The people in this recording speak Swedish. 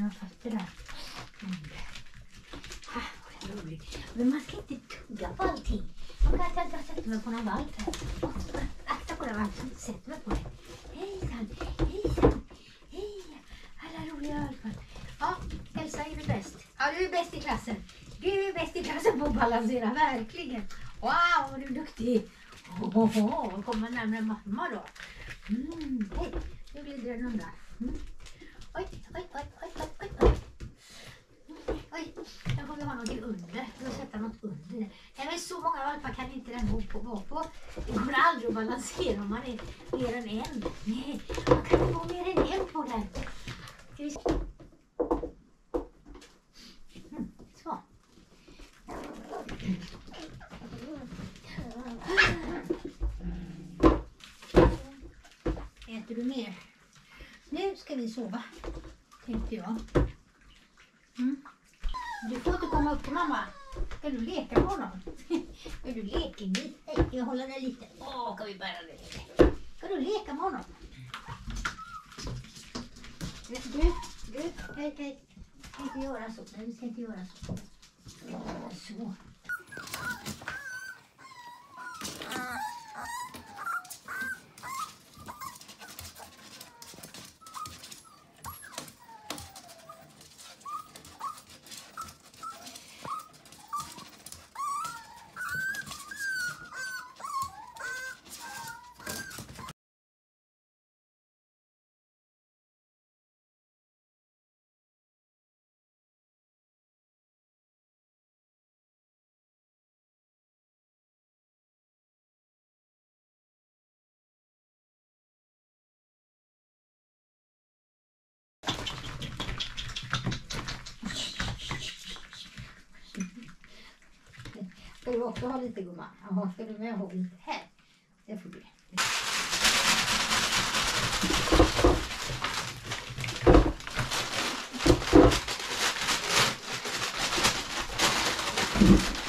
mina fötter där. Vad roligt. Men man ska inte tugga på allting. Man kan inte sätta mig på någon valp här. Akta på den valpen. Sätt mig på det. Hejsan, hejsan, hej. Alla roliga valpar. Ja, Elsa, är du bäst? Ja, du är bäst i klassen. Du är bäst i klassen på att balansera, verkligen. Wow, vad du är duktig. Kommer närmare mamma då. Hej, nu glider den undan. Oj, oj, oj, oj, oj, oj, oj. Oj, jag får ha något under. Jag får sätta något under. Nej, men så många valpar kan inte den vara på. Det går aldrig att balansera om man är mer än en. Nej, man kan inte vara mer än en på den. Ska vi se. Så. Äter du mer? Nu ska vi sova, tänkte jag. Du får inte komma upp till mamma. Ska du leka med honom? Är du lekig? Hej, jag håller dig lite. Kan vi bära dig lite? Ska du leka med honom? Du, hej. Vi ska inte göra så. Nej, vi ska inte göra så. Så. Ska du också ha lite, gumman? Jaha, ska du med ha lite här? Det får du.